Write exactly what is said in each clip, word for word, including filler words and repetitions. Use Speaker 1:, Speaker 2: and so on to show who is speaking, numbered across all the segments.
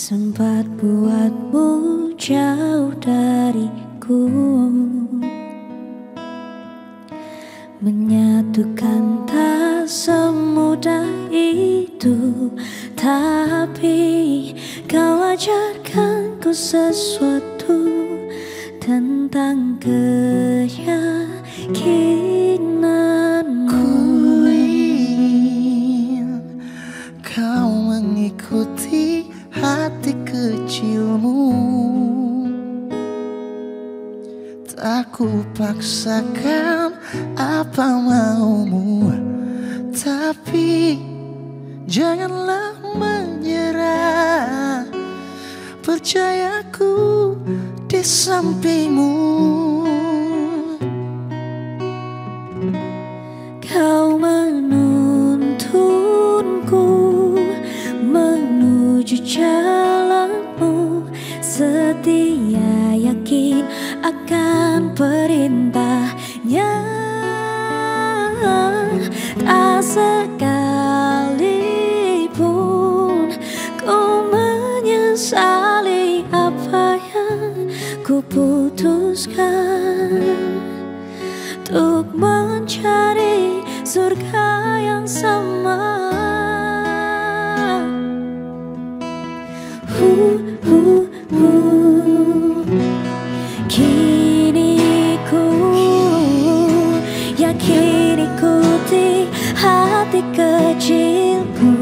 Speaker 1: sempat buatmu jauh dariku. Menyatukan tak semudah itu, tapi kau ajarkanku sesuatu tentang keyakinanmu.
Speaker 2: Ku ingin kau mengikuti hati kecilmu, tak ku paksakan apa maumu, tapi janganlah menyerah. Percayaku di sampingmu.
Speaker 1: Kau menuntunku menuju jalanmu, setia yakin akan perintahnya. Tak sekalipun ku menyesali apa yang ku putuskan untuk mencari surga yang sama. Hu, hu, hu. Kini ku yakin ikuti hati kecilku,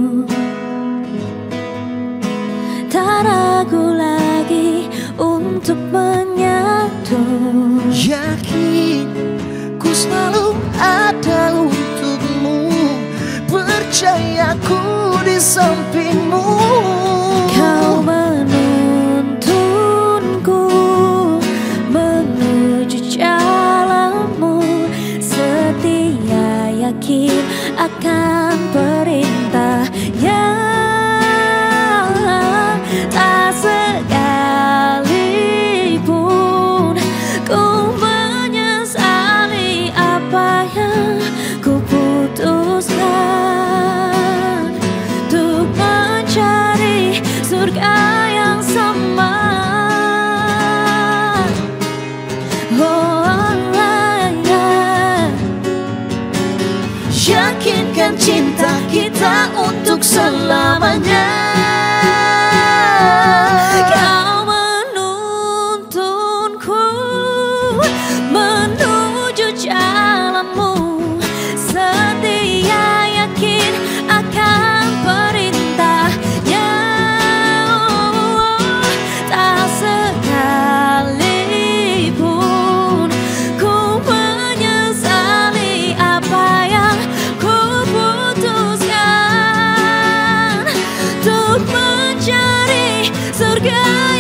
Speaker 1: tak ragu lagi untuk menyatu.
Speaker 2: Yakin ku selalu ada untukmu, percayaku di sampingmu.
Speaker 1: Kau menuntunku menuju jalanmu, setia yakin akan perintahnya. Tak sekalipun ku menyesali apa yang ku putuskan untuk mencari surga yang sama. Oh, Allah, ya.
Speaker 2: Yakinkan cinta kita untuk selamanya.
Speaker 1: Kau menuntunku menuju jalanmu, setia yakin akan perintahnya. Oh, tak sekalipun ku menyesali apa yang ku putuskan untuk mencari surga